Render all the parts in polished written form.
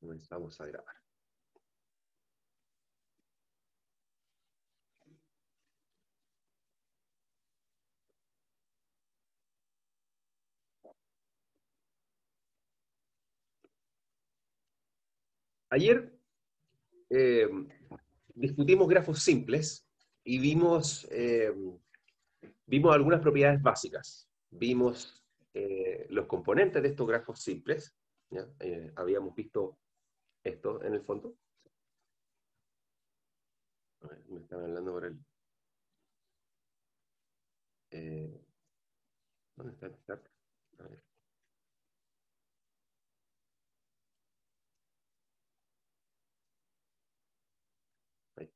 Comenzamos a grabar. Ayer discutimos grafos simples y vimos algunas propiedades básicas. Vimos los componentes de estos grafos simples. ¿Ya? Habíamos visto esto en el fondo. A ver, me están hablando por el... ¿dónde está el chat? A ver. Ahí.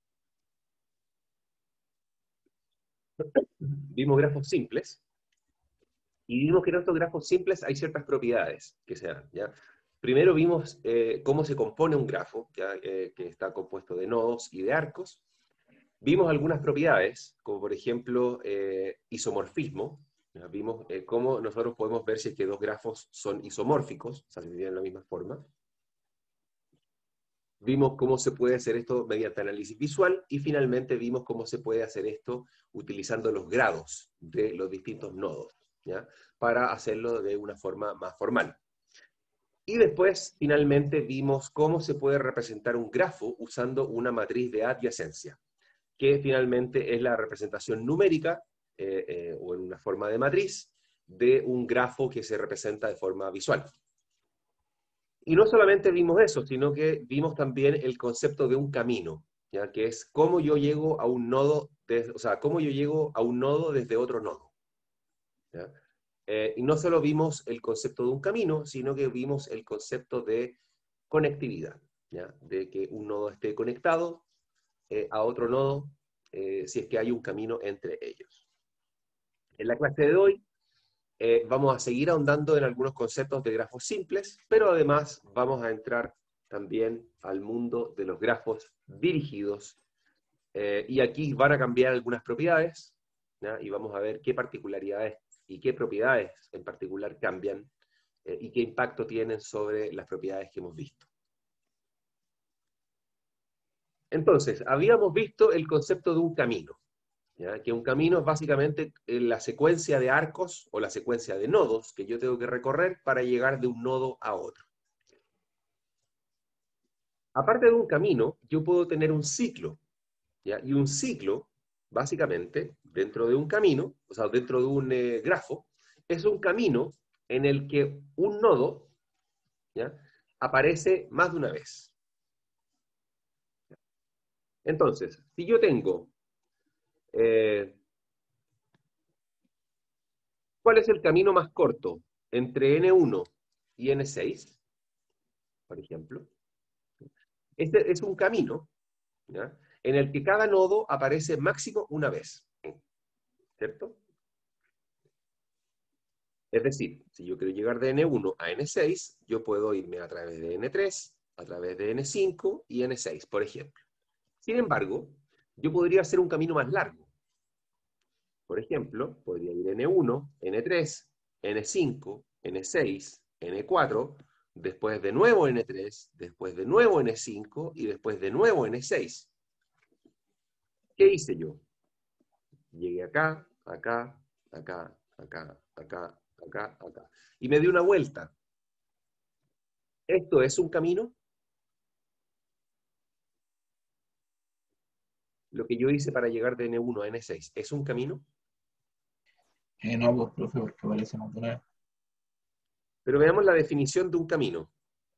Vimos grafos simples. Y vimos que en estos grafos simples hay ciertas propiedades que se dan, ¿ya? Primero vimos cómo se compone un grafo, ¿ya? Que está compuesto de nodos y de arcos. Vimos algunas propiedades, como por ejemplo isomorfismo. ¿Ya? Vimos cómo nosotros podemos ver si es que dos grafos son isomórficos, o sea, si tienen la misma forma. Vimos cómo se puede hacer esto mediante análisis visual, y finalmente vimos cómo se puede hacer esto utilizando los grados de los distintos nodos, ¿ya? Para hacerlo de una forma más formal. Y después, finalmente, vimos cómo se puede representar un grafo usando una matriz de adyacencia, que finalmente es la representación numérica, o en una forma de matriz, de un grafo que se representa de forma visual. Y no solamente vimos eso, sino que vimos también el concepto de un camino, ¿ya? Que es cómo yo llego a un nodo, o sea, cómo yo llego a un nodo desde otro nodo, ¿ya? Y no solo vimos el concepto de un camino, sino que vimos el concepto de conectividad, ¿ya? De que un nodo esté conectado a otro nodo, si es que hay un camino entre ellos. En la clase de hoy vamos a seguir ahondando en algunos conceptos de grafos simples, pero además vamos a entrar también al mundo de los grafos dirigidos, y aquí van a cambiar algunas propiedades, ¿ya? Y vamos a ver qué particularidades y qué propiedades en particular cambian, y qué impacto tienen sobre las propiedades que hemos visto. Entonces, habíamos visto el concepto de un camino, ¿ya? Que un camino es básicamente la secuencia de arcos o la secuencia de nodos que yo tengo que recorrer para llegar de un nodo a otro. Aparte de un camino, yo puedo tener un ciclo, ¿ya? Y un ciclo, básicamente, dentro de un camino, o sea, dentro de un grafo, es un camino en el que un nodo, ¿ya? Aparece más de una vez. Entonces, si yo tengo... ¿cuál es el camino más corto entre N1 y N6, por ejemplo? Este es un camino, ¿ya? En el que cada nodo aparece máximo una vez, ¿cierto? Es decir, si yo quiero llegar de N1 a N6, yo puedo irme a través de N3, a través de N5 y N6, por ejemplo. Sin embargo, yo podría hacer un camino más largo. Por ejemplo, podría ir N1, N3, N5, N6, N4, después de nuevo N3, después de nuevo N5 y después de nuevo N6. ¿Qué hice yo? Llegué acá, acá, acá, acá, acá, acá, acá. Y me di una vuelta. ¿Esto es un camino? Lo que yo hice para llegar de N1 a N6, ¿es un camino? No, pues, profe, porque parece más de una vez. Pero veamos la definición de un camino.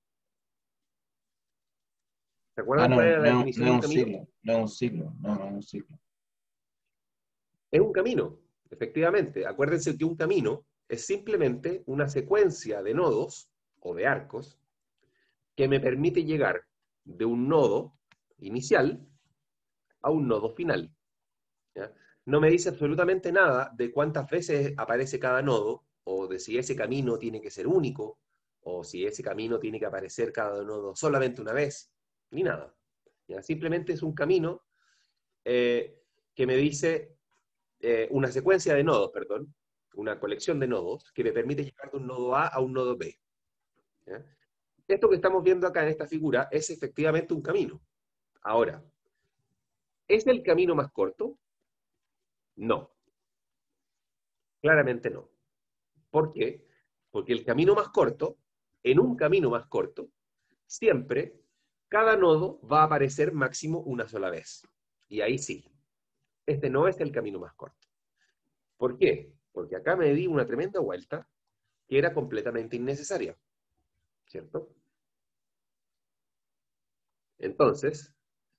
¿Se Ah, acuerdan no, cuál era la no, definición no de es un un camino? ciclo, no es un ciclo, no es un ciclo. Es un camino, efectivamente. Acuérdense que un camino es simplemente una secuencia de nodos o de arcos que me permite llegar de un nodo inicial a un nodo final, ¿ya? No me dice absolutamente nada de cuántas veces aparece cada nodo, o de si ese camino tiene que ser único, o si ese camino tiene que aparecer cada nodo solamente una vez, ni nada, ¿ya? Simplemente es un camino que me dice una secuencia de nodos, perdón, una colección de nodos que me permite llegar de un nodo A a un nodo B, ¿ya? esto que estamos viendo acá en esta figura es efectivamente un camino. Ahora, ¿es el camino más corto? No, claramente no. ¿Por qué? Porque el camino más corto, en un camino más corto, siempre cada nodo va a aparecer máximo una sola vez. Y ahí sí, este no es el camino más corto. ¿Por qué? Porque acá me di una tremenda vuelta que era completamente innecesaria, ¿cierto? Entonces,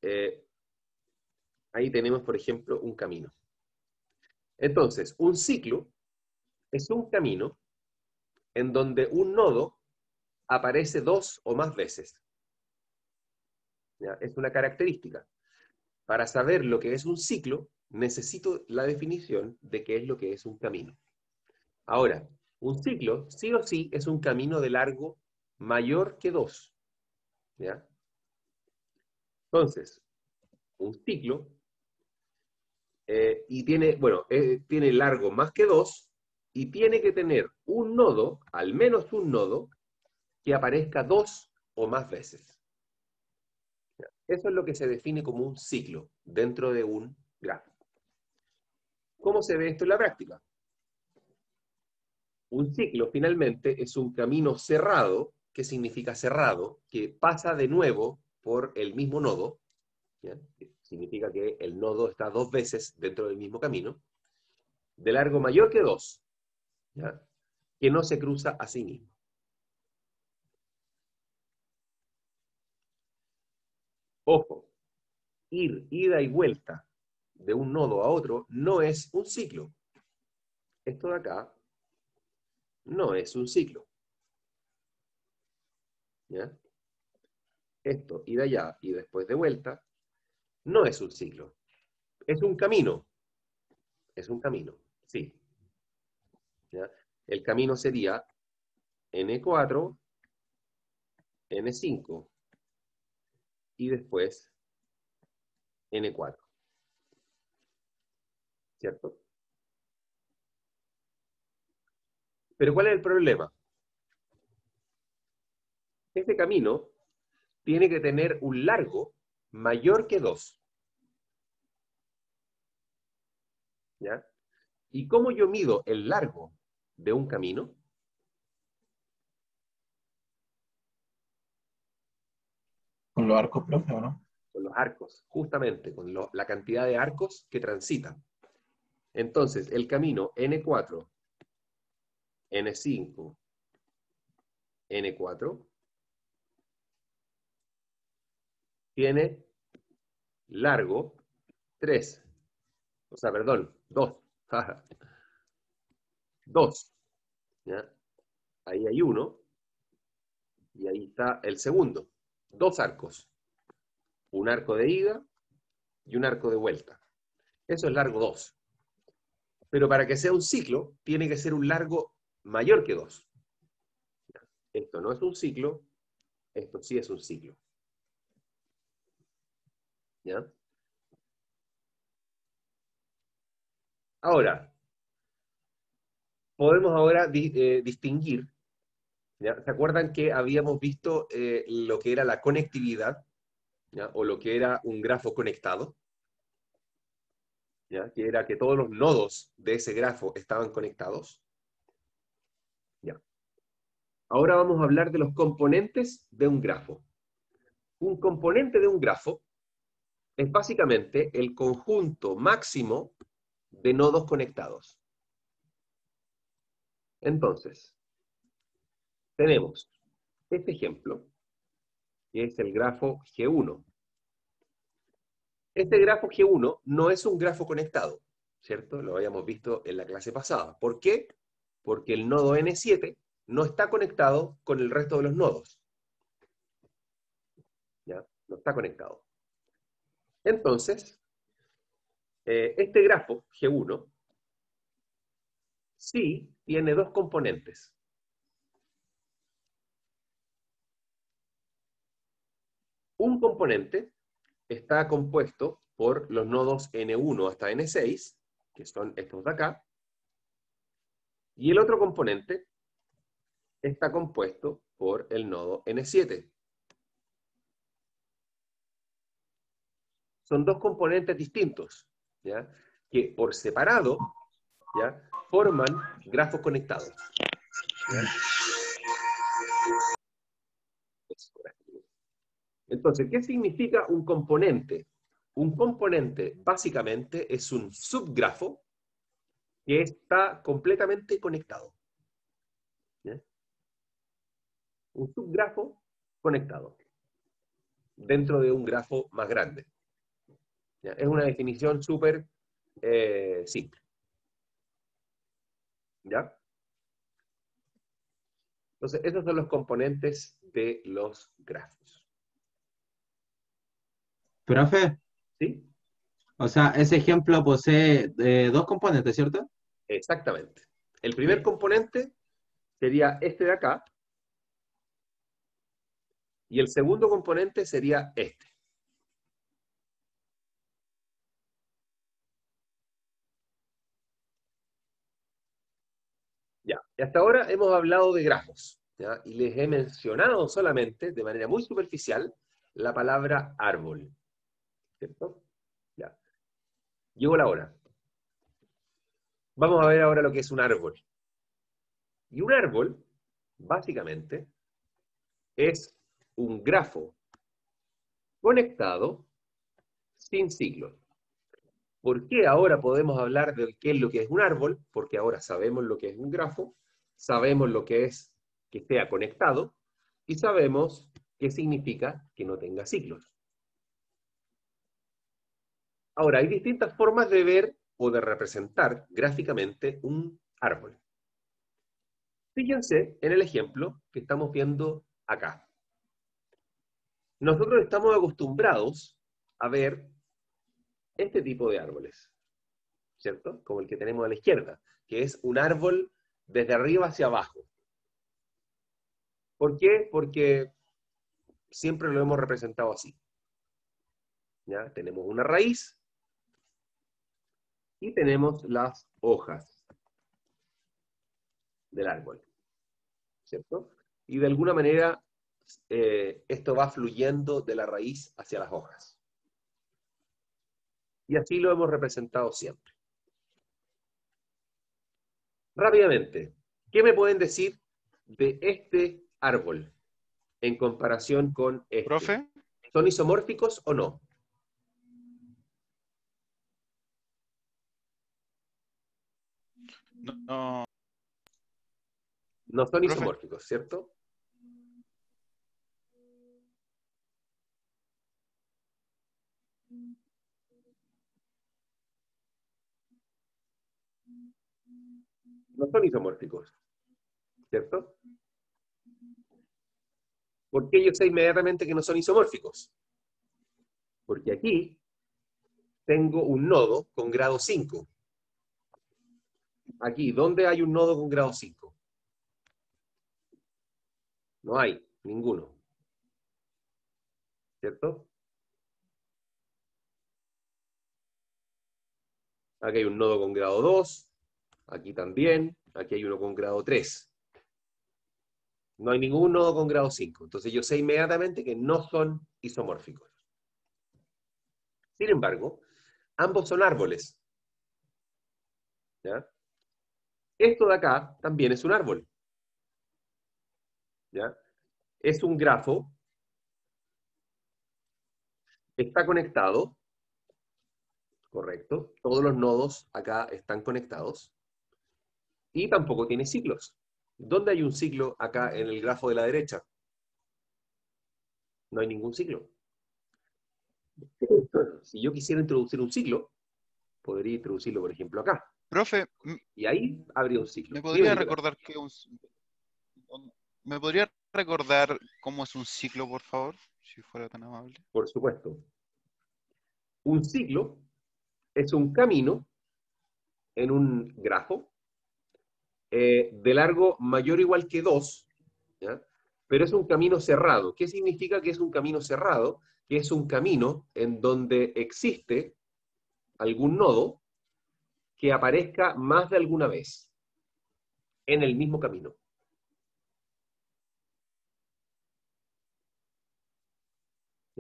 ahí tenemos, por ejemplo, un camino. Entonces, un ciclo es un camino en donde un nodo aparece 2 o más veces. ¿Ya? Es una característica. Para saber lo que es un ciclo, necesito la definición de qué es lo que es un camino. Ahora, un ciclo, sí o sí, es un camino de largo mayor que 2. ¿Ya? Entonces, un ciclo, y tiene, bueno, tiene largo más que 2, y tiene que tener un nodo, al menos un nodo, que aparezca 2 o más veces. ¿Ya? Eso es lo que se define como un ciclo dentro de un grafo. ¿Cómo se ve esto en la práctica? Un ciclo, finalmente, es un camino cerrado. ¿Qué significa cerrado? Que pasa de nuevo por el mismo nodo. ¿Ya? Significa que el nodo está 2 veces dentro del mismo camino, de largo mayor que 2, ¿ya? Que no se cruza a sí mismo. Ojo, ida y vuelta de un nodo a otro no es un ciclo. Esto de acá no es un ciclo. ¿Ya? Esto, ida allá y después de vuelta, no es un ciclo. Es un camino. Es un camino, sí. ¿Ya? El camino sería N4, N5 y después N4. ¿Cierto? Pero ¿cuál es el problema? Este camino tiene que tener un largo mayor que 2. ¿Ya? ¿Y cómo yo mido el largo de un camino? Con los arcos, profe, ¿o no? Con los arcos, justamente, con la cantidad de arcos que transitan. Entonces, el camino N4, N5, N4, tiene largo 3. O sea, perdón, 2. 2. ¿Ya? Ahí hay uno, y ahí está el segundo. 2 arcos. Un arco de ida y un arco de vuelta. Eso es largo 2. Pero para que sea un ciclo, tiene que ser un largo mayor que 2. Esto no es un ciclo, esto sí es un ciclo. ¿Ya? Ahora, podemos ahora distinguir, ¿ya? ¿Se acuerdan que habíamos visto lo que era la conectividad? ¿Ya? O lo que era un grafo conectado, ¿ya? Que era que todos los nodos de ese grafo estaban conectados. ¿Ya? Ahora vamos a hablar de los componentes de un grafo. Un componente de un grafo es básicamente el conjunto máximo de nodos conectados. Entonces, tenemos este ejemplo, que es el grafo G1. Este grafo G1 no es un grafo conectado, ¿cierto? Lo habíamos visto en la clase pasada. ¿Por qué? Porque el nodo N7 no está conectado con el resto de los nodos. ¿Ya? No está conectado. Entonces, este grafo G1 sí tiene 2 componentes. Un componente está compuesto por los nodos N1 hasta N6, que son estos de acá, y el otro componente está compuesto por el nodo N7. Son dos componentes distintos, ¿ya? Que por separado, ¿ya? Forman grafos conectados, ¿ya? Entonces, ¿qué significa un componente? Un componente, básicamente, es un subgrafo que está completamente conectado, ¿ya? Un subgrafo conectado dentro de un grafo más grande, ¿ya? Es una definición súper simple, ¿ya? Entonces, esos son los componentes de los grafos. Profe, ¿Sí? o sea, ese ejemplo posee dos componentes, ¿cierto? Exactamente. El primer componente sería este de acá, y el segundo componente sería este. Ya. Y hasta ahora hemos hablado de grafos, ¿ya? Y les he mencionado solamente, de manera muy superficial, la palabra árbol, ¿cierto? Ya. Llegó la hora. Vamos a ver ahora lo que es un árbol. Y un árbol, básicamente, es un grafo conectado sin ciclos. ¿Por qué ahora podemos hablar de qué es lo que es un árbol? Porque ahora sabemos lo que es un grafo, sabemos lo que es que sea conectado y sabemos qué significa que no tenga ciclos. Ahora, hay distintas formas de ver o de representar gráficamente un árbol. Fíjense en el ejemplo que estamos viendo acá. Nosotros estamos acostumbrados a ver este tipo de árboles, ¿cierto? Como el que tenemos a la izquierda, que es un árbol desde arriba hacia abajo. ¿Por qué? Porque siempre lo hemos representado así. ¿Ya? Tenemos una raíz y tenemos las hojas del árbol, ¿cierto? Y de alguna manera esto va fluyendo de la raíz hacia las hojas. Y así lo hemos representado siempre. Rápidamente, ¿qué me pueden decir de este árbol en comparación con este? Profe, ¿Son isomórficos o no? no, No son profe, isomórficos, ¿cierto? No son isomórficos, ¿cierto? ¿Por qué yo sé inmediatamente que no son isomórficos? Porque aquí tengo un nodo con grado 5. Aquí, ¿dónde hay un nodo con grado 5? No hay, ninguno, ¿cierto? Aquí hay un nodo con grado 2, aquí también, aquí hay uno con grado 3. No hay ningún nodo con grado 5. Entonces yo sé inmediatamente que no son isomórficos. Sin embargo, ambos son árboles, ¿ya? Esto de acá también es un árbol, ¿ya? Es un grafo, está conectado, correcto. Todos los nodos acá están conectados. Y tampoco tiene ciclos. ¿Dónde hay un ciclo acá en el grafo de la derecha? No hay ningún ciclo. Si yo quisiera introducir un ciclo, podría introducirlo, por ejemplo, acá. profe, Y ahí habría un ciclo. ¿me Dime, podría Nicolás. recordar ¿me podría recordar cómo es un ciclo, por favor? Si fuera tan amable. Por supuesto. Un ciclo es un camino en un grafo de largo mayor o igual que 2, ¿ya? Pero es un camino cerrado. ¿Qué significa que es un camino cerrado? Que es un camino en donde existe algún nodo que aparezca más de alguna vez en el mismo camino.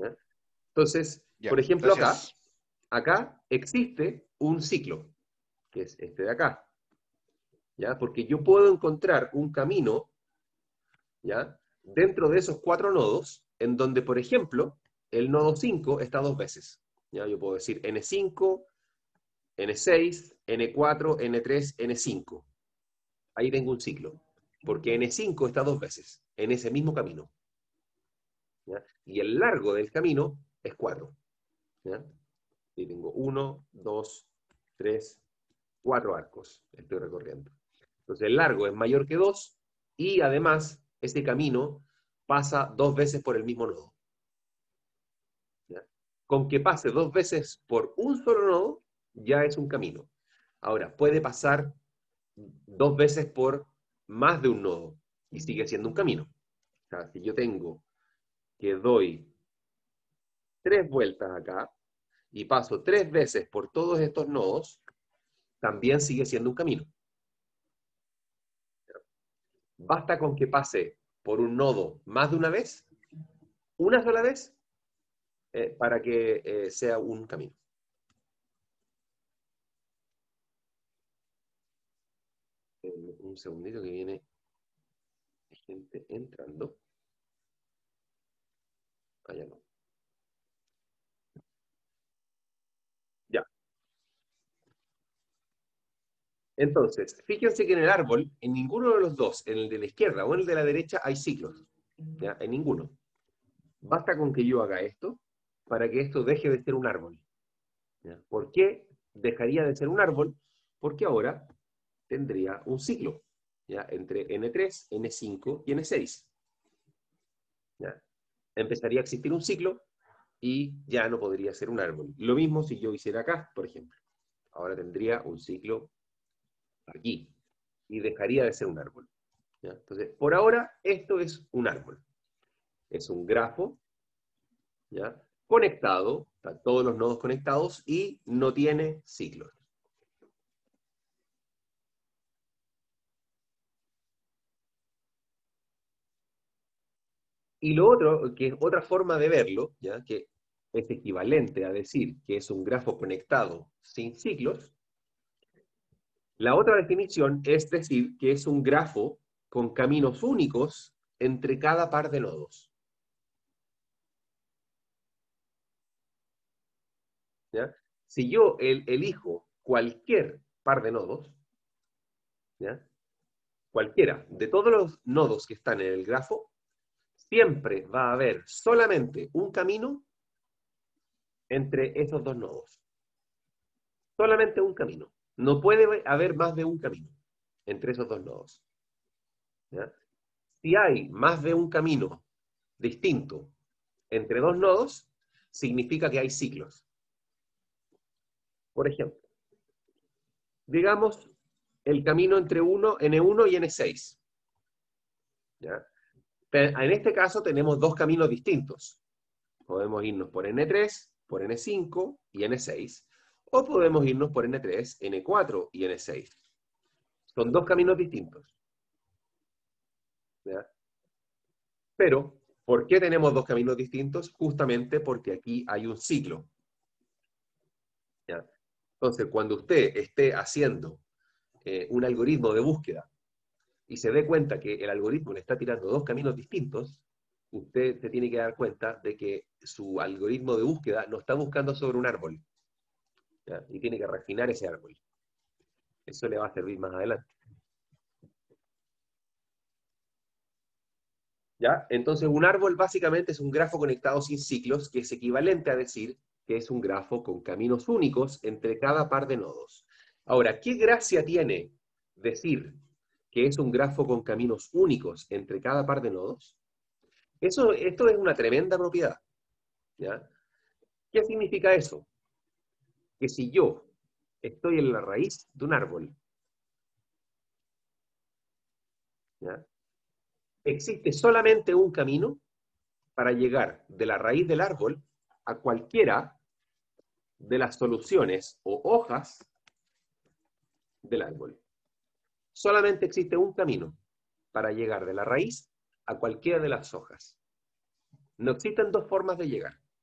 ¿Ya? Entonces, Ya, por ejemplo, gracias. acá existe un ciclo, que es este de acá. ¿Ya? Porque yo puedo encontrar un camino, ¿ya? Dentro de esos 4 nodos, en donde, por ejemplo, el nodo 5 está 2 veces. ¿Ya? Yo puedo decir N5, N6, N4, N3, N5. Ahí tengo un ciclo. Porque N5 está 2 veces, en ese mismo camino. ¿Ya? Y el largo del camino es 4. ¿Ya? Y tengo 1, 2, 3, 4 arcos. Estoy recorriendo. Entonces el largo es mayor que 2 y además ese camino pasa 2 veces por el mismo nodo. ¿Ya? Con que pase 2 veces por un solo nodo, ya es un camino. Ahora, puede pasar 2 veces por más de un nodo y sigue siendo un camino. O sea, si yo tengo que doy 3 vueltas acá y paso 3 veces por todos estos nodos, también sigue siendo un camino. Basta con que pase por un nodo más de una sola vez, para que sea un camino. Un segundito que viene gente entrando. Allá no. Ya. Entonces, fíjense que en el árbol, en ninguno de los dos, en el de la izquierda o en el de la derecha, hay ciclos. ¿Ya? En ninguno. Basta con que yo haga esto para que esto deje de ser un árbol. ¿Ya? ¿Por qué dejaría de ser un árbol? Porque ahora tendría un ciclo, ¿ya? Entre N3, N5 y N6. ¿Ya? Empezaría a existir un ciclo y ya no podría ser un árbol. Lo mismo si yo hiciera acá, por ejemplo. Ahora tendría un ciclo aquí y dejaría de ser un árbol. ¿Ya? Entonces, por ahora, esto es un árbol. Es un grafo, ¿ya? Conectado, están todos los nodos conectados y no tiene ciclos. Y lo otro, que es otra forma de verlo, ¿ya? Que es equivalente a decir que es un grafo conectado sin ciclos, la otra definición es decir que es un grafo con caminos únicos entre cada par de nodos. ¿Ya? Si yo elijo cualquier par de nodos, ¿ya? Cualquiera de todos los nodos que están en el grafo, siempre va a haber solamente un camino entre esos dos nodos. Solamente un camino. No puede haber más de un camino entre esos dos nodos. ¿Ya? Si hay más de un camino distinto entre dos nodos, significa que hay ciclos. Por ejemplo, digamos el camino entre N1 y N6. ¿Ya? En este caso tenemos dos caminos distintos. Podemos irnos por N3, por N5 y N6, o podemos irnos por N3, N4 y N6. Son dos caminos distintos. ¿Ya? Pero, ¿por qué tenemos dos caminos distintos? Justamente porque aquí hay un ciclo. ¿Ya? Entonces, cuando usted esté haciendo un algoritmo de búsqueda y se dé cuenta que el algoritmo le está tirando dos caminos distintos, usted se tiene que dar cuenta de que su algoritmo de búsqueda no está buscando sobre un árbol, ¿ya? Y tiene que refinar ese árbol. Eso le va a servir más adelante. ¿Ya? Entonces, un árbol básicamente es un grafo conectado sin ciclos, que es equivalente a decir que es un grafo con caminos únicos entre cada par de nodos. Ahora, ¿qué gracia tiene decir que es un grafo con caminos únicos entre cada par de nodos? Esto es una tremenda propiedad. ¿Ya? ¿Qué significa eso? Que si yo estoy en la raíz de un árbol, ¿ya? Existe solamente un camino para llegar de la raíz del árbol a cualquiera de las soluciones o hojas del árbol. Solamente existe un camino para llegar de la raíz a cualquiera de las hojas. No existen dos formas de llegar.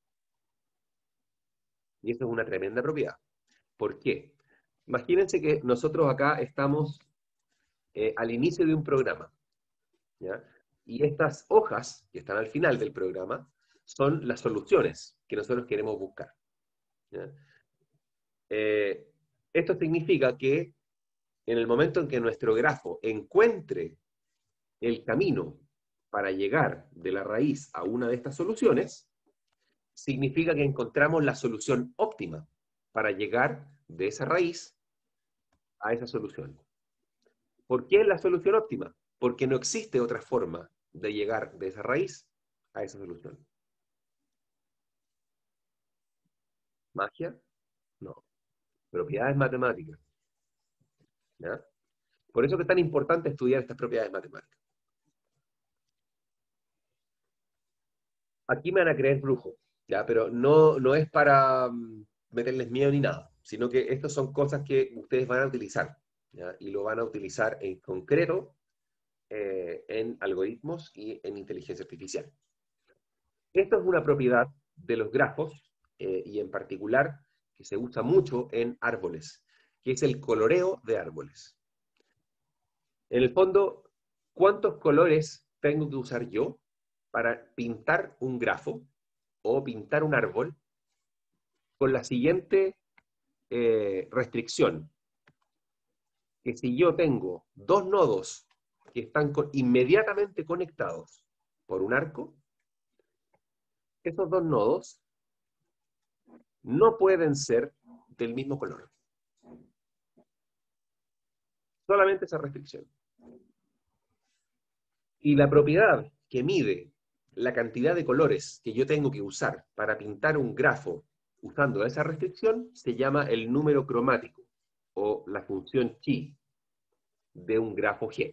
Y eso es una tremenda propiedad. ¿Por qué? Imagínense que nosotros acá estamos al inicio de un programa, ¿ya? Y estas hojas que están al final del programa son las soluciones que nosotros queremos buscar, ¿ya? Esto significa que en el momento en que nuestro grafo encuentre el camino para llegar de la raíz a una de estas soluciones, significa que encontramos la solución óptima para llegar de esa raíz a esa solución. ¿Por qué es la solución óptima? Porque no existe otra forma de llegar de esa raíz a esa solución. ¿Magia? No. Propiedades matemáticas, ¿ya? Por eso que es tan importante estudiar estas propiedades matemáticas. Aquí me van a creer brujo, ¿ya? Pero no es para meterles miedo ni nada, sino que estas son cosas que ustedes van a utilizar, ¿ya? Y lo van a utilizar en concreto en algoritmos y en inteligencia artificial. Esto es una propiedad de los grafos, y en particular que se usa mucho en árboles, que es el coloreo de árboles. En el fondo, ¿cuántos colores tengo que usar yo para pintar un grafo o pintar un árbol con la siguiente restricción? Que si yo tengo dos nodos que están inmediatamente conectados por un arco, esos dos nodos no pueden ser del mismo color. Solamente esa restricción. Y la propiedad que mide la cantidad de colores que yo tengo que usar para pintar un grafo usando esa restricción se llama el número cromático o la función chi de un grafo G.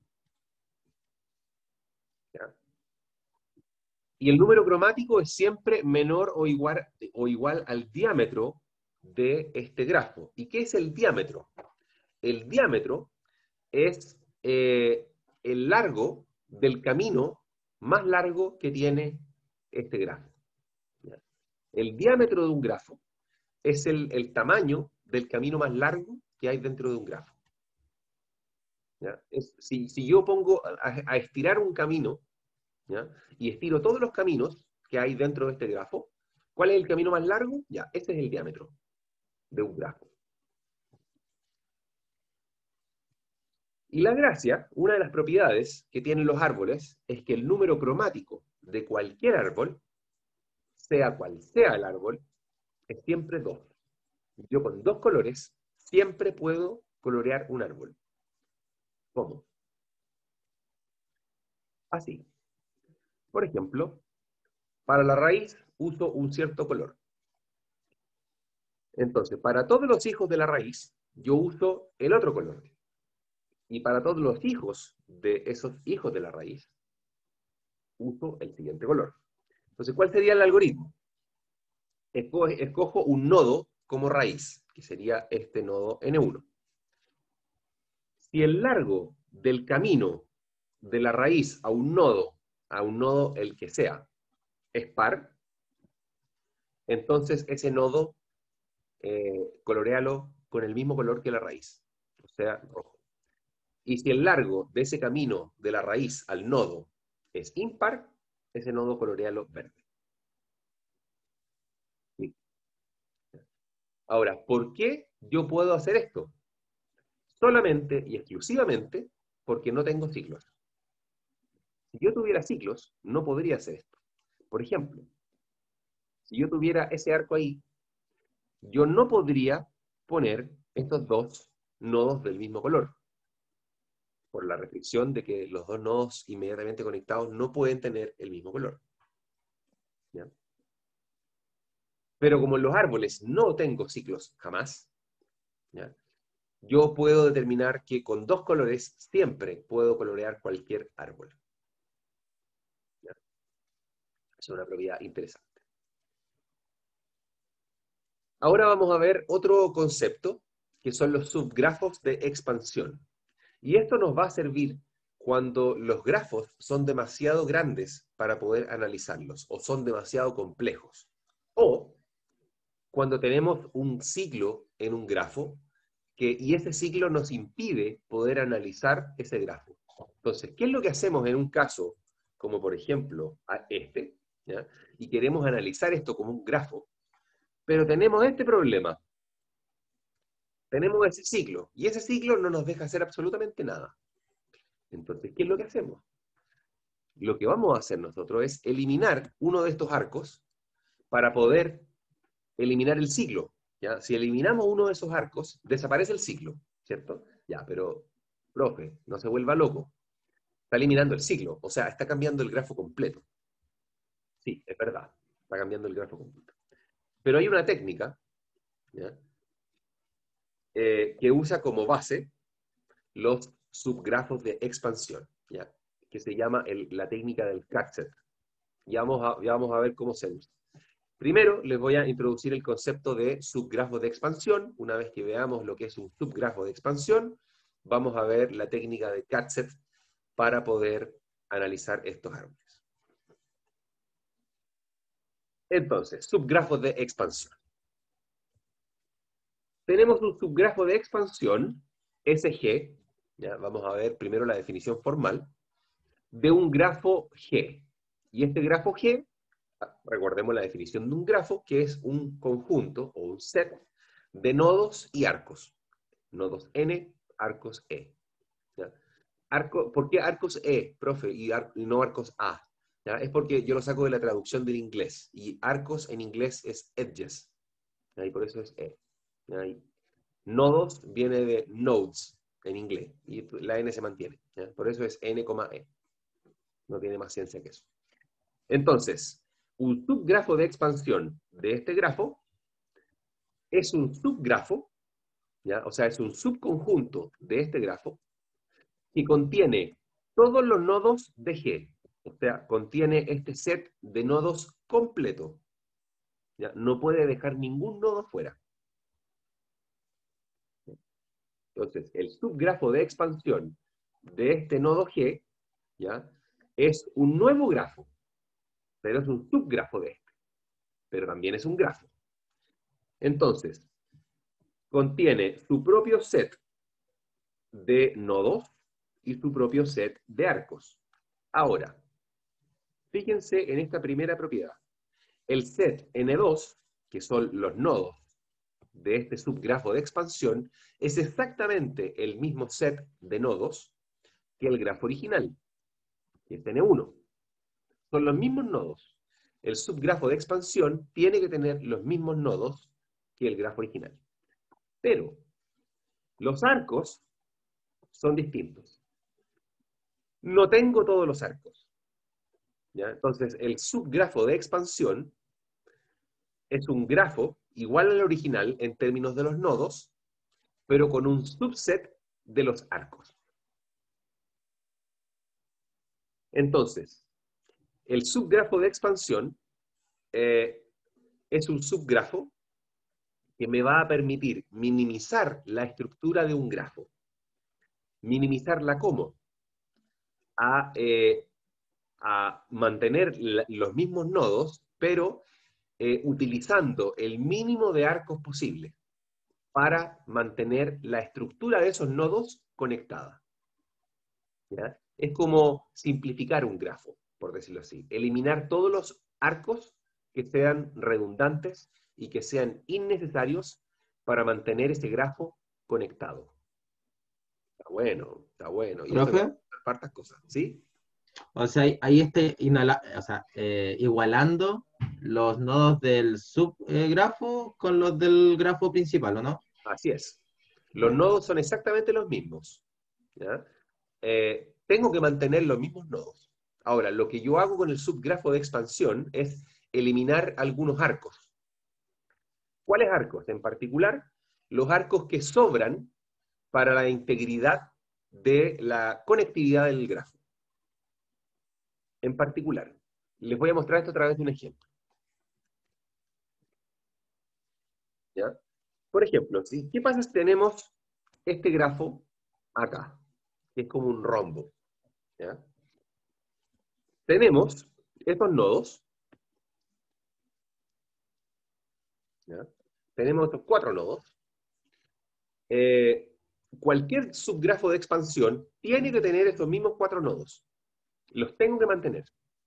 ¿Ya? Y el número cromático es siempre menor o igual al diámetro de este grafo. ¿Y qué es el diámetro? El diámetro es el largo del camino más largo que tiene este grafo. ¿Ya? El diámetro de un grafo es el tamaño del camino más largo que hay dentro de un grafo. ¿Ya? Si yo pongo a estirar un camino, ¿ya? Y estiro todos los caminos que hay dentro de este grafo, ¿cuál es el camino más largo? Ya, ese es el diámetro de un grafo. Y la gracia, una de las propiedades que tienen los árboles, es que el número cromático de cualquier árbol, sea cual sea el árbol, es siempre 2. Yo con 2 colores siempre puedo colorear un árbol. ¿Cómo? Así. Por ejemplo, para la raíz uso un cierto color. Entonces, para todos los hijos de la raíz, yo uso el otro color. Y para todos los hijos de esos hijos de la raíz, uso el siguiente color. Entonces, ¿cuál sería el algoritmo? Escojo un nodo como raíz, que sería este nodo N1. Si el largo del camino de la raíz a un nodo el que sea, es par, entonces ese nodo coloréalo con el mismo color que la raíz, o sea, rojo. Y si el largo de ese camino de la raíz al nodo es impar, ese nodo coloréalo verde. ¿Sí? Ahora, ¿por qué yo puedo hacer esto? Solamente y exclusivamente porque no tengo ciclos. Si yo tuviera ciclos, no podría hacer esto. Por ejemplo, si yo tuviera ese arco ahí, yo no podría poner estos dos nodos del mismo color, por la restricción de que los dos nodos inmediatamente conectados no pueden tener el mismo color. ¿Ya? Pero como en los árboles no tengo ciclos jamás, ¿ya? Yo puedo determinar que con 2 colores siempre puedo colorear cualquier árbol. ¿Ya? Es una propiedad interesante. Ahora vamos a ver otro concepto, que son los subgrafos de expansión. Y esto nos va a servir cuando los grafos son demasiado grandes para poder analizarlos, o son demasiado complejos. O cuando tenemos un ciclo en un grafo, y ese ciclo nos impide poder analizar ese grafo. Entonces, ¿qué es lo que hacemos en un caso, como por ejemplo este, ¿ya? Y queremos analizar esto como un grafo, pero tenemos este problema. Tenemos ese ciclo, y ese ciclo no nos deja hacer absolutamente nada. Entonces, ¿qué es lo que hacemos? Lo que vamos a hacer nosotros es eliminar uno de estos arcos para poder eliminar el ciclo. ¿Ya? Si eliminamos uno de esos arcos, desaparece el ciclo, ¿cierto? Ya, pero, profe, no se vuelva loco. Está eliminando el ciclo, o sea, está cambiando el grafo completo. Sí, es verdad, está cambiando el grafo completo. Pero hay una técnica, ¿ya? Que usa como base los subgrafos de expansión, ¿ya? Que se llama la técnica del Katchet. Ya vamos a ver cómo se usa. Primero, les voy a introducir el concepto de subgrafo de expansión. Una vez que veamos lo que es un subgrafo de expansión, vamos a ver la técnica de Katchet para poder analizar estos árboles. Entonces, subgrafos de expansión. Tenemos un subgrafo de expansión, SG, ¿ya? Vamos a ver primero la definición formal, de un grafo G. Y este grafo G, recordemos la definición de un grafo, que es un conjunto o un set de nodos y arcos. Nodos N, arcos E. ¿Ya? ¿Por qué arcos E, profe, y no arcos A? ¿Ya? Es porque yo lo saco de la traducción del inglés, y arcos en inglés es edges, ¿ya? Y por eso es E. ¿Ya? Y nodos viene de nodes en inglés, y la N se mantiene, ¿ya? Por eso es N, E. No tiene más ciencia que eso. Entonces, un subgrafo de expansión de este grafo es un subgrafo, ¿ya? O sea, es un subconjunto de este grafo que contiene todos los nodos de G. O sea, contiene este set de nodos completo. ¿Ya? No puede dejar ningún nodo fuera. Entonces, el subgrafo de expansión de este nodo G, ¿ya? Es un nuevo grafo, pero es un subgrafo de este. Pero también es un grafo. Entonces, contiene su propio set de nodos y su propio set de arcos. Ahora, fíjense en esta primera propiedad. El set N2, que son los nodos de este subgrafo de expansión, es exactamente el mismo set de nodos que el grafo original, que es N1. Son los mismos nodos. El subgrafo de expansión tiene que tener los mismos nodos que el grafo original. Pero los arcos son distintos. No tengo todos los arcos, ¿ya? Entonces, el subgrafo de expansión es un grafo igual al original en términos de los nodos, pero con un subset de los arcos. Entonces, el subgrafo de expansión es un subgrafo que me va a permitir minimizar la estructura de un grafo. ¿Minimizarla cómo? A mantener los mismos nodos, pero utilizando el mínimo de arcos posible para mantener la estructura de esos nodos conectada. ¿Ya? Es como simplificar un grafo, por decirlo así. Eliminar todos los arcos que sean redundantes y que sean innecesarios para mantener ese grafo conectado. Está bueno, está bueno. Y eso Profe, es hartas cosas, ¿sí? o sea, ahí está igualando los nodos del subgrafo con los del grafo principal, ¿o no? Así es. Los nodos son exactamente los mismos, ¿ya? Tengo que mantener los mismos nodos. Ahora, lo que yo hago con el subgrafo de expansión es eliminar algunos arcos. ¿Cuáles arcos? En particular, los arcos que sobran para la integridad de la conectividad del grafo. En particular, les voy a mostrar esto a través de un ejemplo. ¿Ya? Por ejemplo, ¿qué pasa si tenemos este grafo acá? Que es como un rombo. ¿Ya? Tenemos estos nodos, ¿ya? tenemos estos 4 nodos. Cualquier subgrafo de expansión tiene que tener estos mismos 4 nodos. Los tengo que mantener.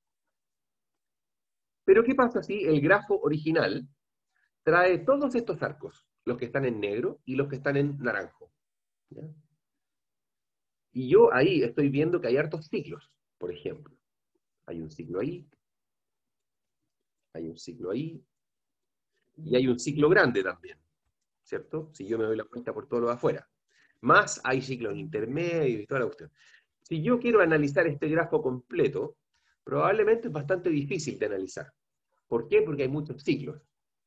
Pero ¿qué pasa si el grafo original trae todos estos arcos? Los que están en negro y los que están en naranjo. ¿Ya? Y yo ahí estoy viendo que hay hartos ciclos, por ejemplo. Hay un ciclo ahí, hay un ciclo ahí, y hay un ciclo grande también, ¿cierto? Si yo me doy la vuelta por todo lo de afuera. Más hay ciclos intermedios y toda la cuestión. Si yo quiero analizar este grafo completo, probablemente es bastante difícil de analizar. ¿Por qué? Porque hay muchos ciclos.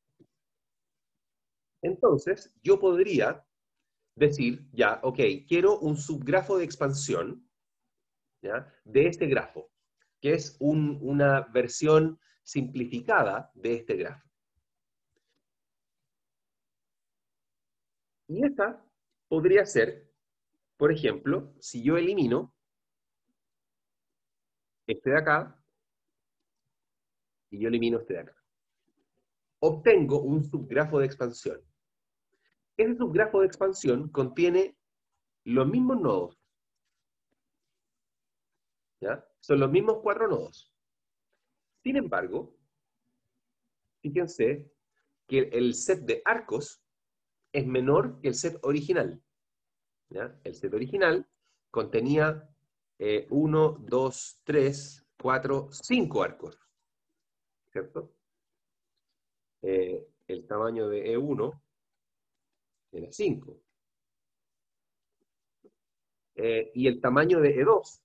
Entonces, yo podría decir, ya, ok, quiero un subgrafo de expansión, ¿ya?, de este grafo, que es una versión simplificada de este grafo. Y esta podría ser, por ejemplo, si yo elimino este de acá, y yo elimino este de acá, obtengo un subgrafo de expansión. Ese subgrafo de expansión contiene los mismos nodos, ¿ya? Son los mismos 4 nodos. Sin embargo, fíjense que el set de arcos es menor que el set original, ¿ya? El set original contenía 1, 2, 3, 4, 5 arcos, ¿cierto? El tamaño de E1 era 5. Y el tamaño de E2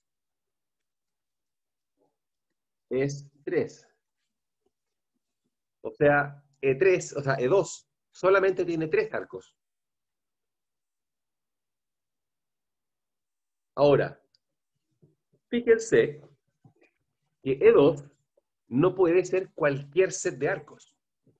es 3. O sea, E3, o sea, E2 solamente tiene 3 arcos. Ahora, fíjense que E2 no puede ser cualquier set de arcos.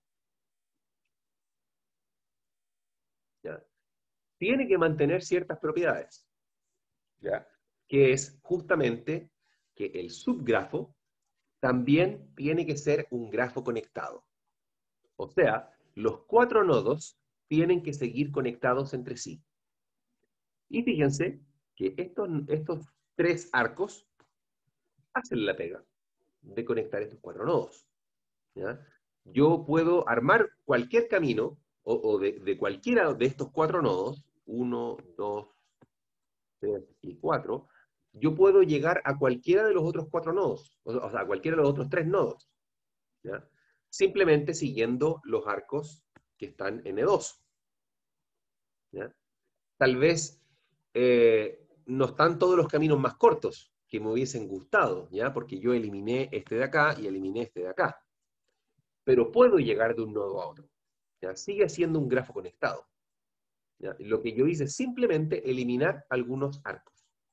¿Ya? Tiene que mantener ciertas propiedades, ¿ya?, que es justamente que el subgrafo también tiene que ser un grafo conectado. O sea, los 4 nodos tienen que seguir conectados entre sí. Y fíjense que estos 3 arcos hacen la pega de conectar estos 4 nodos, ¿ya? Yo puedo armar cualquier camino, o de cualquiera de estos 4 nodos, 1, 2, 3 y 4, yo puedo llegar a cualquiera de los otros 4 nodos, o sea, a cualquiera de los otros 3 nodos, ¿ya?, simplemente siguiendo los arcos que están en E2. ¿Ya? Tal vez no están todos los caminos más cortos que me hubiesen gustado, ¿ya?, porque yo eliminé este de acá y eliminé este de acá. Pero puedo llegar de un nodo a otro, ¿ya? Sigue siendo un grafo conectado, ¿ya? Lo que yo hice es simplemente eliminar algunos arcos.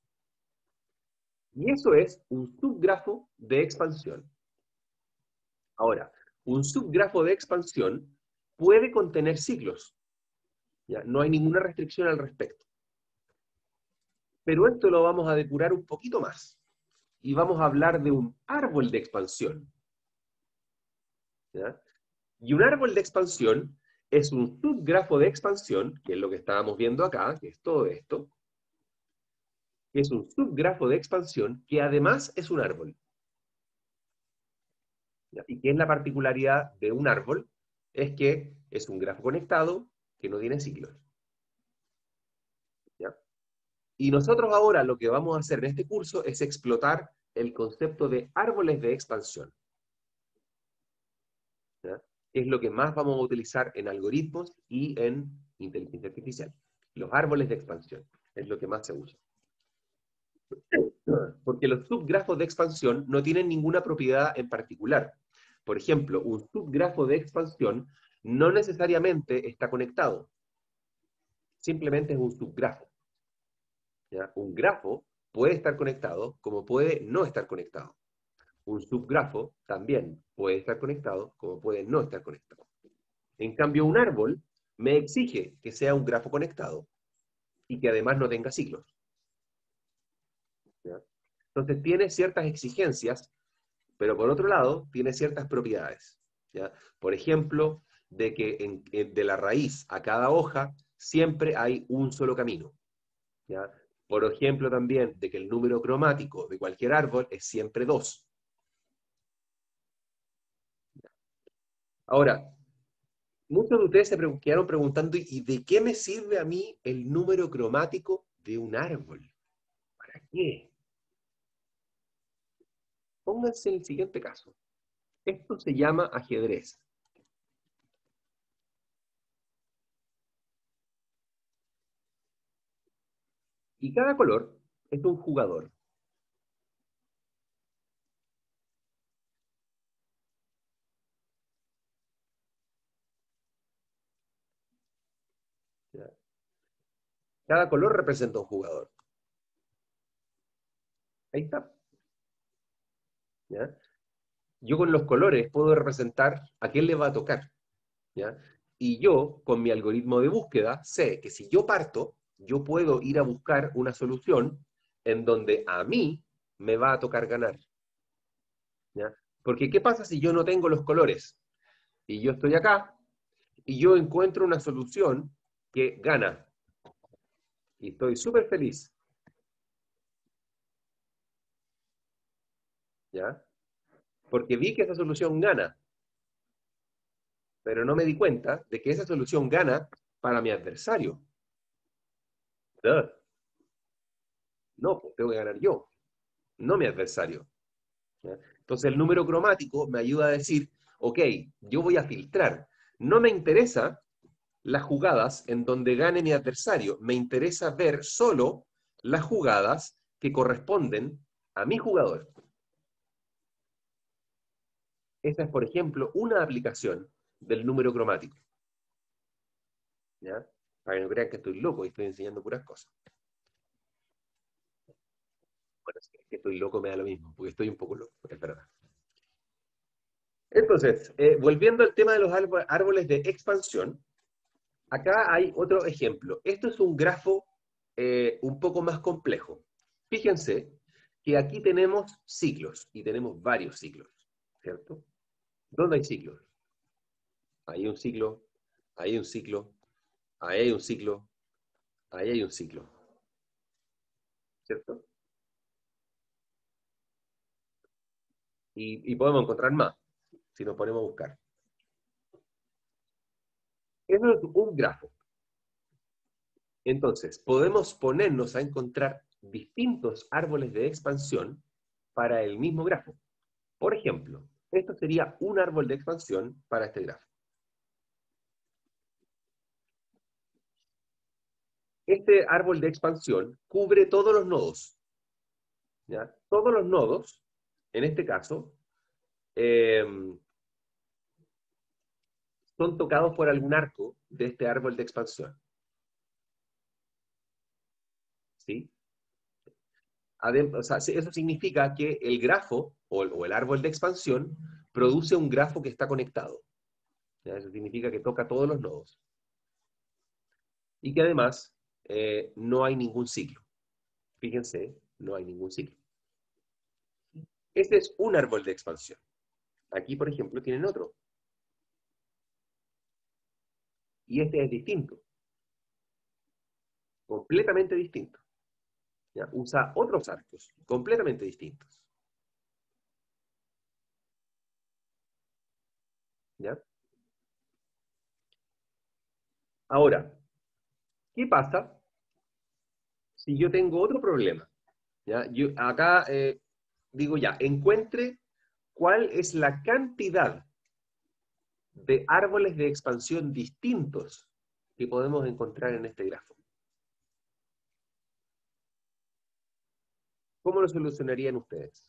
Y eso es un subgrafo de expansión. Ahora, un subgrafo de expansión puede contener ciclos, ¿ya? No hay ninguna restricción al respecto. Pero esto lo vamos a depurar un poquito más. Y vamos a hablar de un árbol de expansión, ¿ya? Y un árbol de expansión es un subgrafo de expansión, que es lo que estábamos viendo acá, que es todo esto, que es un subgrafo de expansión que además es un árbol. ¿Ya? ¿Y qué es la particularidad de un árbol? Es que es un grafo conectado que no tiene ciclos. ¿Ya? Y nosotros ahora lo que vamos a hacer en este curso es explotar el concepto de árboles de expansión, ¿ya?, que es lo que más vamos a utilizar en algoritmos y en inteligencia artificial. Los árboles de expansión es lo que más se usa. Porque los subgrafos de expansión no tienen ninguna propiedad en particular. Por ejemplo, un subgrafo de expansión no necesariamente está conectado. Simplemente es un subgrafo, ¿ya? Un grafo puede estar conectado como puede no estar conectado. Un subgrafo también puede estar conectado como puede no estar conectado. En cambio, un árbol me exige que sea un grafo conectado y que además no tenga ciclos, ¿ya? Entonces tiene ciertas exigencias, pero por otro lado tiene ciertas propiedades, ¿ya? Por ejemplo, de que de la raíz a cada hoja siempre hay un solo camino, ¿ya? Por ejemplo, también de que el número cromático de cualquier árbol es siempre 2. Ahora, muchos de ustedes se quedaron preguntando, ¿y de qué me sirve a mí el número cromático de un árbol? ¿Para qué? Pónganse en el siguiente caso. Esto se llama ajedrez. Y cada color es un jugador. ¿Ya? Cada color representa un jugador. Ahí está. ¿Ya? Yo con los colores puedo representar a quién le va a tocar, ¿ya? Y yo, con mi algoritmo de búsqueda, sé que si yo parto, yo puedo ir a buscar una solución en donde a mí me va a tocar ganar, ¿ya? Porque ¿qué pasa si yo no tengo los colores? Y yo estoy acá, y yo encuentro una solución que gana. Y estoy súper feliz, ¿ya? Porque vi que esa solución gana, pero no me di cuenta de que esa solución gana para mi adversario. Duh. No, pues tengo que ganar yo, no mi adversario, ¿ya? Entonces el número cromático me ayuda a decir, ok, yo voy a filtrar. No me interesa las jugadas en donde gane mi adversario, me interesa ver solo las jugadas que corresponden a mi jugador. Esa es, por ejemplo, una aplicación del número cromático, ¿ya? Para que no crean que estoy loco y estoy enseñando puras cosas. Bueno, si es que estoy loco me da lo mismo, porque estoy un poco loco, es verdad. Entonces, volviendo al tema de los árboles de expansión, acá hay otro ejemplo. Esto es un grafo un poco más complejo. Fíjense que aquí tenemos ciclos, y tenemos varios ciclos, ¿cierto? ¿Dónde hay ciclos? Ahí hay un ciclo, ahí hay un ciclo, ahí hay un ciclo, ahí hay un ciclo, ¿cierto? Y podemos encontrar más, si nos ponemos a buscar. Eso es un grafo. Entonces, podemos ponernos a encontrar distintos árboles de expansión para el mismo grafo. Por ejemplo, esto sería un árbol de expansión para este grafo. Este árbol de expansión cubre todos los nodos, ¿ya? Todos los nodos, en este caso, son tocados por algún arco de este árbol de expansión, ¿sí? O sea, eso significa que el grafo o el árbol de expansión produce un grafo que está conectado, ¿ya? Eso significa que toca todos los nodos. Y que además no hay ningún ciclo. Fíjense, no hay ningún ciclo. Este es un árbol de expansión. Aquí, por ejemplo, tienen otro. Y este es distinto. Completamente distinto, ¿ya? Usa otros arcos, completamente distintos, ¿ya? Ahora, ¿qué pasa si yo tengo otro problema? ¿Ya? Yo acá digo ya, encuentre cuál es la cantidad de árboles de expansión distintos que podemos encontrar en este grafo. ¿Cómo lo solucionarían ustedes?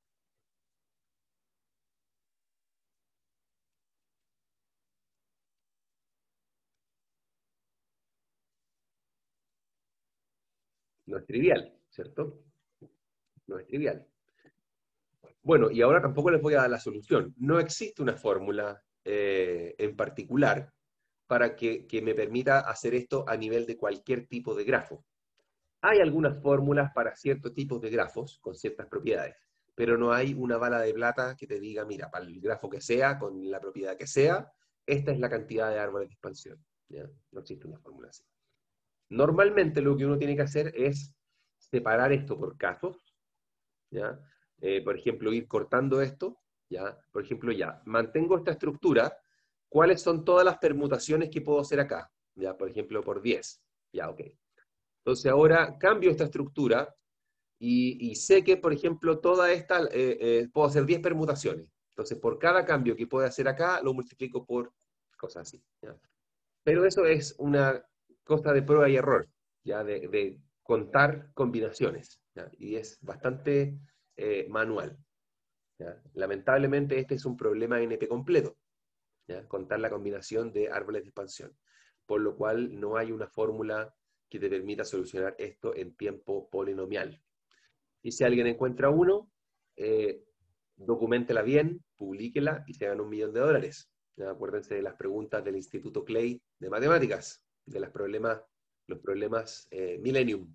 No es trivial, ¿cierto? No es trivial. Bueno, y ahora tampoco les voy a dar la solución. No existe una fórmula en particular para que me permita hacer esto a nivel de cualquier tipo de grafo. Hay algunas fórmulas para ciertos tipos de grafos con ciertas propiedades, pero no hay una bala de plata que te diga, mira, para el grafo que sea, con la propiedad que sea, esta es la cantidad de árboles de expansión. ¿Ya? No existe una fórmula así. Normalmente lo que uno tiene que hacer es separar esto por casos, ¿ya? Por ejemplo, ir cortando esto, ¿ya? Por ejemplo, ya, mantengo esta estructura, ¿cuáles son todas las permutaciones que puedo hacer acá? ¿Ya? Por ejemplo, por 10. Ya, ok. Entonces ahora cambio esta estructura y sé que, por ejemplo, toda esta, puedo hacer 10 permutaciones. Entonces, por cada cambio que pueda hacer acá, lo multiplico por cosas así, ¿ya? Pero eso es una cosa de prueba y error, ¿ya? De contar combinaciones, ¿ya? Y es bastante manual, ¿ya? Lamentablemente este es un problema NP completo, ¿ya? Contar la combinación de árboles de expansión, por lo cual no hay una fórmula que te permita solucionar esto en tiempo polinomial. Y si alguien encuentra uno, documéntela bien, publíquela y se gana $1 millón. ¿Ya? Acuérdense de las preguntas del Instituto Clay de Matemáticas, de los problemas Millennium.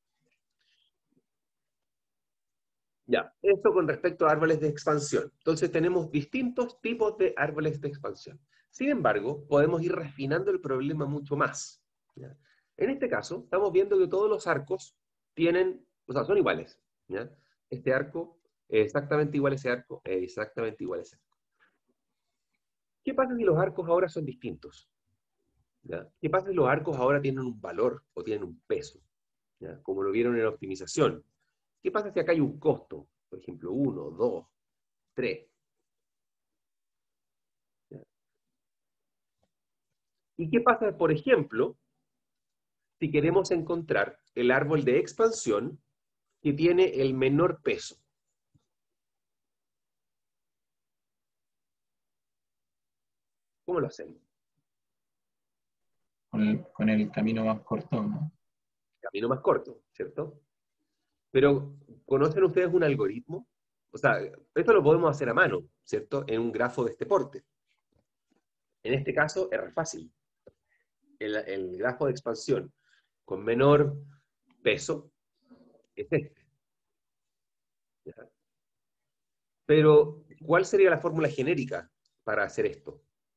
Ya, esto con respecto a árboles de expansión. Entonces tenemos distintos tipos de árboles de expansión. Sin embargo, podemos ir refinando el problema mucho más. ¿Ya? En este caso, estamos viendo que todos los arcos tienen, o sea, son iguales. ¿Ya? Este arco es exactamente igual a ese arco, es exactamente igual a ese arco. ¿Qué pasa si los arcos ahora son distintos? ¿Ya? ¿Qué pasa si los arcos ahora tienen un valor o tienen un peso? ¿Ya? Como lo vieron en la optimización. ¿Qué pasa si acá hay un costo? Por ejemplo, 1, 2, 3. ¿Ya? ¿Y qué pasa, por ejemplo, si queremos encontrar el árbol de expansión que tiene el menor peso? ¿Cómo lo hacemos? Con el camino más corto, ¿no? Camino más corto, ¿cierto? Pero, ¿conocen ustedes un algoritmo? O sea, esto lo podemos hacer a mano, ¿cierto? En un grafo de este porte. En este caso es re fácil. El grafo de expansión con menor peso es este. ¿Ya? Pero, ¿cuál sería la fórmula genérica para hacer esto?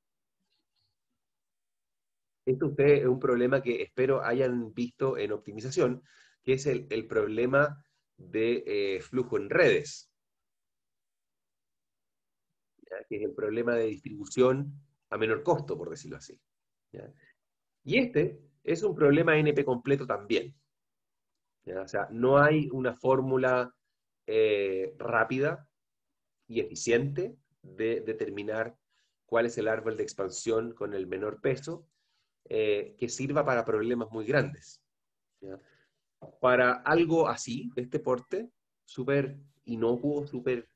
Esto ustedes es un problema que espero hayan visto en optimización, que es el problema de flujo en redes, ¿ya? Que es el problema de distribución a menor costo, por decirlo así, ¿ya? Y este es un problema NP completo también, ¿ya? O sea, no hay una fórmula rápida y eficiente de determinar cuál es el árbol de expansión con el menor peso que sirva para problemas muy grandes, ¿ya? Para algo así, de este porte, súper inocuo, súper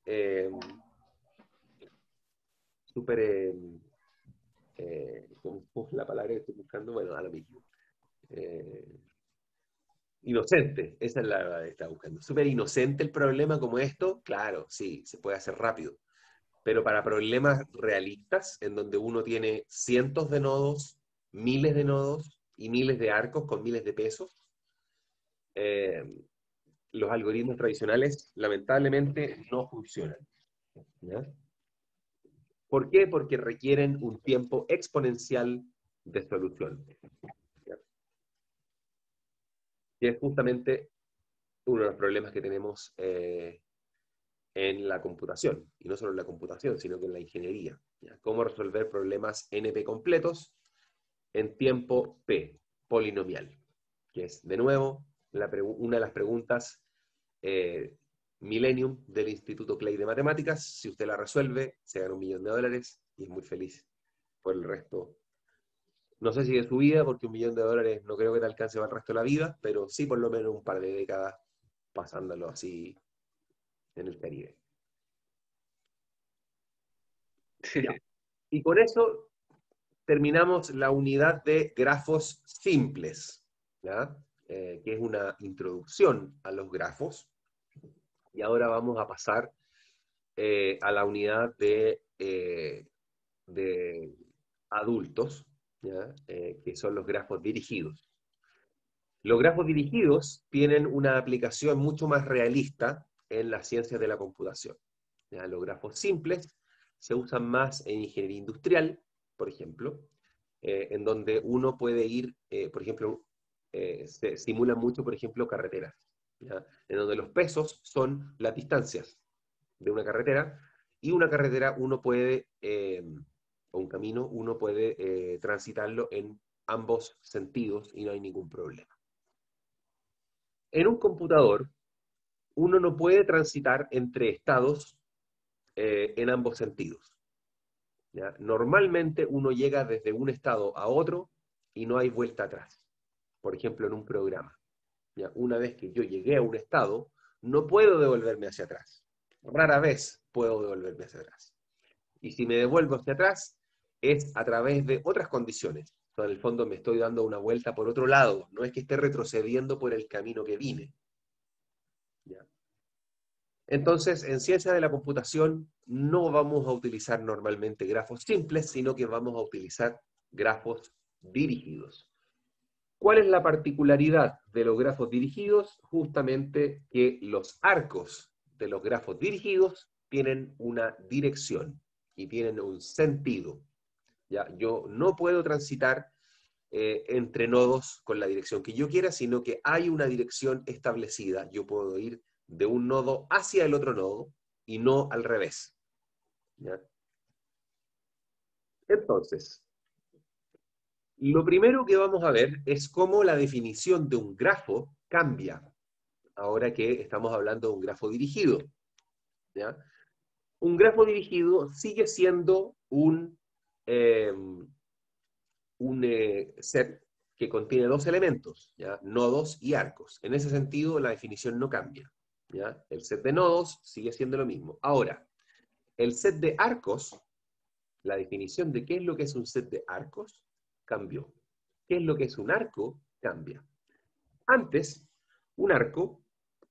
¿cómo es la palabra que estoy buscando? Bueno, a lo mismo. Inocente, esa es la que estaba buscando. Súper inocente el problema como esto, claro, sí, se puede hacer rápido. Pero para problemas realistas, en donde uno tiene cientos de nodos, miles de nodos y miles de arcos con miles de pesos, los algoritmos tradicionales lamentablemente no funcionan, ¿ya? ¿Por qué? Porque requieren un tiempo exponencial de solución, ¿ya? Y es justamente uno de los problemas que tenemos en la computación, y no solo en la computación, sino que en la ingeniería, ¿ya? Cómo resolver problemas NP completos en tiempo P, polinomial, que es, de nuevo, una de las preguntas Millennium del Instituto Clay de Matemáticas. Si usted la resuelve, se gana $1 millón y es muy feliz por el resto. No sé si de su vida, porque $1 millón no creo que te alcance para el resto de la vida, pero sí por lo menos un par de décadas pasándolo así en el Caribe. Ya. Y con eso terminamos la unidad de grafos simples, ¿ya? Que es una introducción a los grafos. Y ahora vamos a pasar a la unidad de adultos, ¿ya? Que son los grafos dirigidos. Los grafos dirigidos tienen una aplicación mucho más realista en las ciencias de la computación, ¿ya? Los grafos simples se usan más en ingeniería industrial por ejemplo, en donde uno puede ir, por ejemplo, se simulan mucho, por ejemplo, carreteras, ¿ya? En donde los pesos son las distancias de una carretera, y una carretera uno puede, o un camino, uno puede transitarlo en ambos sentidos y no hay ningún problema. En un computador, uno no puede transitar entre estados en ambos sentidos, ¿ya? Normalmente uno llega desde un estado a otro y no hay vuelta atrás. Por ejemplo, en un programa, ¿ya? Una vez que yo llegué a un estado, no puedo devolverme hacia atrás. Rara vez puedo devolverme hacia atrás. Y si me devuelvo hacia atrás, es a través de otras condiciones. O sea, en el fondo me estoy dando una vuelta por otro lado. No es que esté retrocediendo por el camino que vine, ¿ya? Entonces, en ciencia de la computación no vamos a utilizar normalmente grafos simples, sino que vamos a utilizar grafos dirigidos. ¿Cuál es la particularidad de los grafos dirigidos? Justamente que los arcos de los grafos dirigidos tienen una dirección y tienen un sentido, ¿ya? Yo no puedo transitar entre nodos con la dirección que yo quiera, sino que hay una dirección establecida. Yo puedo ir de un nodo hacia el otro nodo y no al revés, ¿ya? Entonces, lo primero que vamos a ver es cómo la definición de un grafo cambia ahora que estamos hablando de un grafo dirigido, ¿ya? Un grafo dirigido sigue siendo un set que contiene dos elementos, ¿ya? Nodos y arcos. En ese sentido, la definición no cambia, ¿ya? El set de nodos sigue siendo lo mismo. Ahora, el set de arcos, la definición de qué es lo que es un set de arcos, cambió. ¿Qué es lo que es un arco? Cambia. Antes, un arco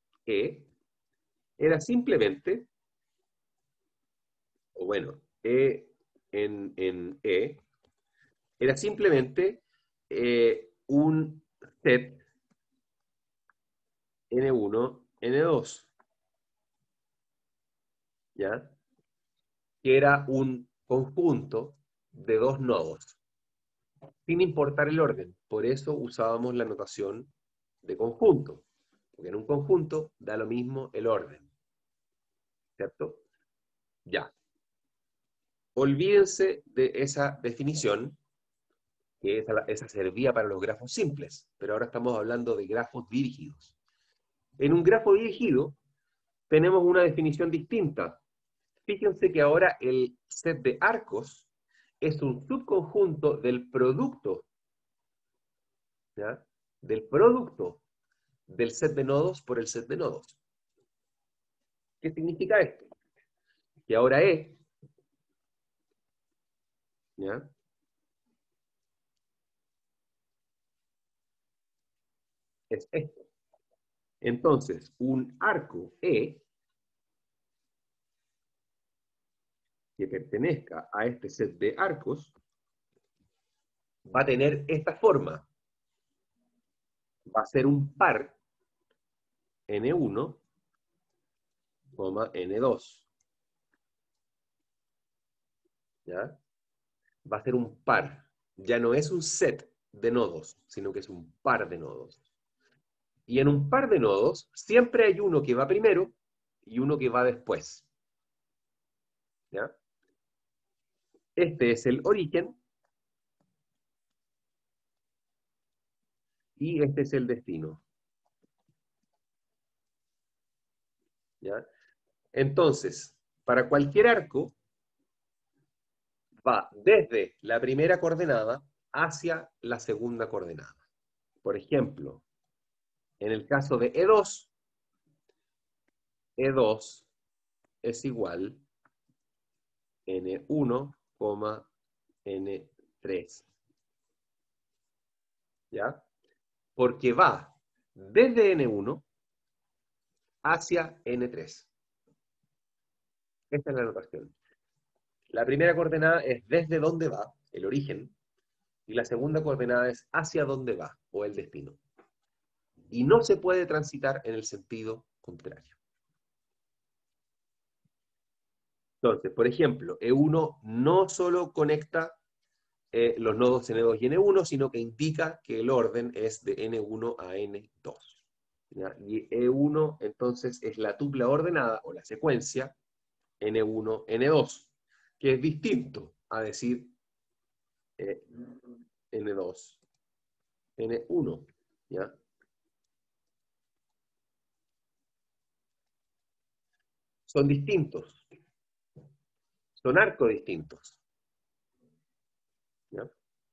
era simplemente, o bueno, era simplemente un set N1, N2, ¿ya? Que era un conjunto de dos nodos, sin importar el orden. Por eso usábamos la notación de conjunto, porque en un conjunto da lo mismo el orden, ¿cierto? Ya. Olvídense de esa definición, que esa servía para los grafos simples, pero ahora estamos hablando de grafos dirigidos. En un grafo dirigido tenemos una definición distinta. Fíjense que ahora el set de arcos es un subconjunto del producto, ¿ya? Del producto del set de nodos por el set de nodos. ¿Qué significa esto? Que ahora ¿ya? Es esto. Entonces, un arco E que pertenezca a este set de arcos va a tener esta forma. Va a ser un par N1, N2. ¿Ya? Va a ser un par. Ya no es un set de nodos, sino que es un par de nodos. Y en un par de nodos, siempre hay uno que va primero y uno que va después, ¿ya? Este es el origen y este es el destino, ¿ya? Entonces, para cualquier arco, va desde la primera coordenada hacia la segunda coordenada. Por ejemplo, en el caso de E2 es igual N1, N3. ¿Ya? Porque va desde N1 hacia N3. Esta es la notación. La primera coordenada es desde dónde va, el origen, y la segunda coordenada es hacia dónde va, o el destino. Y no se puede transitar en el sentido contrario. Entonces, por ejemplo, E1 no solo conecta los nodos N2 y N1, sino que indica que el orden es de N1 a N2. ¿Ya? Y E1 entonces es la tupla ordenada o la secuencia N1, N2, que es distinto a decir N2, N1. ¿Ya? Son distintos, son arcodistintos. ¿Ya?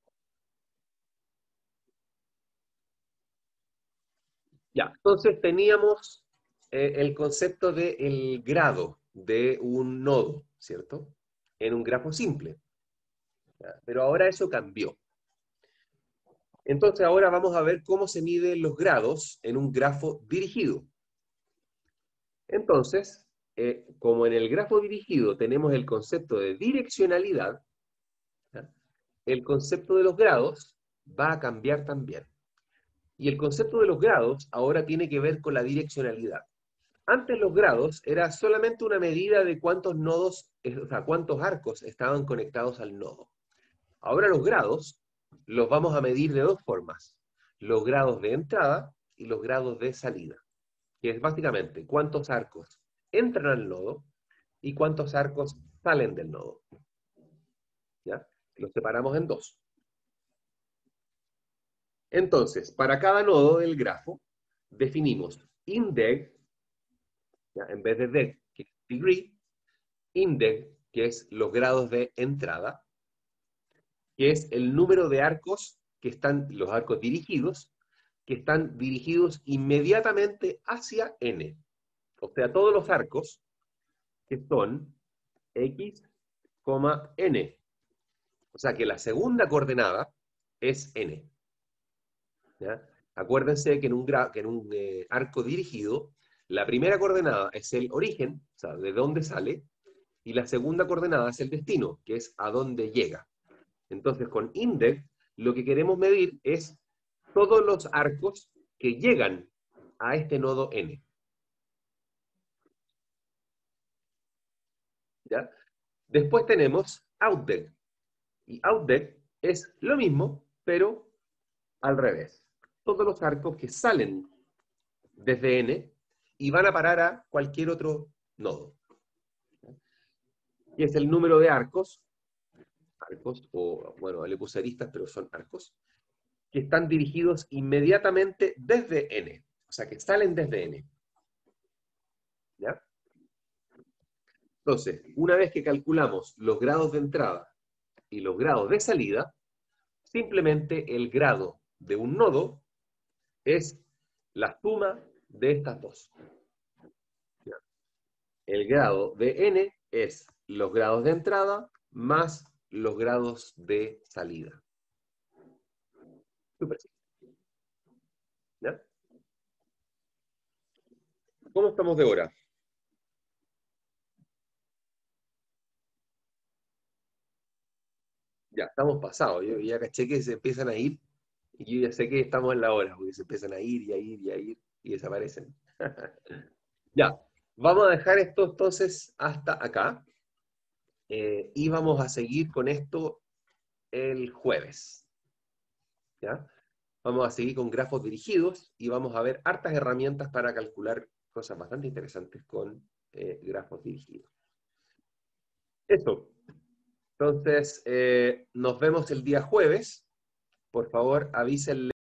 Ya, entonces teníamos el concepto del grado de un nodo, ¿cierto? En un grafo simple. ¿Ya? Pero ahora eso cambió. Entonces ahora vamos a ver cómo se miden los grados en un grafo dirigido. Entonces, como en el grafo dirigido tenemos el concepto de direccionalidad, ¿ya? El concepto de los grados va a cambiar también. Y el concepto de los grados ahora tiene que ver con la direccionalidad. Antes los grados era solamente una medida de cuántos nodos, o sea, cuántos arcos estaban conectados al nodo. Ahora los grados los vamos a medir de dos formas. Los grados de entrada y los grados de salida. Que es básicamente cuántos arcos entran al nodo y cuántos arcos salen del nodo. ¿Ya? Los separamos en dos. Entonces, para cada nodo del grafo, definimos indeg, ¿ya? En vez de deg, que es degree, indeg, que es los grados de entrada, que es el número de arcos que están, los arcos dirigidos, que están dirigidos inmediatamente hacia n. O sea, todos los arcos que son x, n. O sea, que la segunda coordenada es n. ¿Ya? Acuérdense que en un arco dirigido, la primera coordenada es el origen, o sea, de dónde sale, y la segunda coordenada es el destino, que es a dónde llega. Entonces, con index, lo que queremos medir es todos los arcos que llegan a este nodo n. ¿Ya? Después tenemos outdeg. Y outdeg es lo mismo, pero al revés. Todos los arcos que salen desde n y van a parar a cualquier otro nodo. Y es el número de arcos, o bueno, le puse aristas, pero son arcos, que están dirigidos inmediatamente desde n. O sea, que salen desde n. ¿Ya? Entonces, una vez que calculamos los grados de entrada y los grados de salida, simplemente el grado de un nodo es la suma de estas dos. ¿Ya? El grado de n es los grados de entrada más los grados de salida. Súper simple. ¿Ya? ¿Cómo estamos de hora? Ya, estamos pasados. Yo ya caché que se empiezan a ir y yo ya sé que estamos en la hora, porque se empiezan a ir y a ir y a ir y desaparecen. Ya, vamos a dejar esto entonces hasta acá. Y vamos a seguir con esto el jueves. ¿Ya? Vamos a seguir con grafos dirigidos y vamos a ver hartas herramientas para calcular cosas bastante interesantes con grafos dirigidos. Eso. Entonces, nos vemos el día jueves. Por favor, avísenle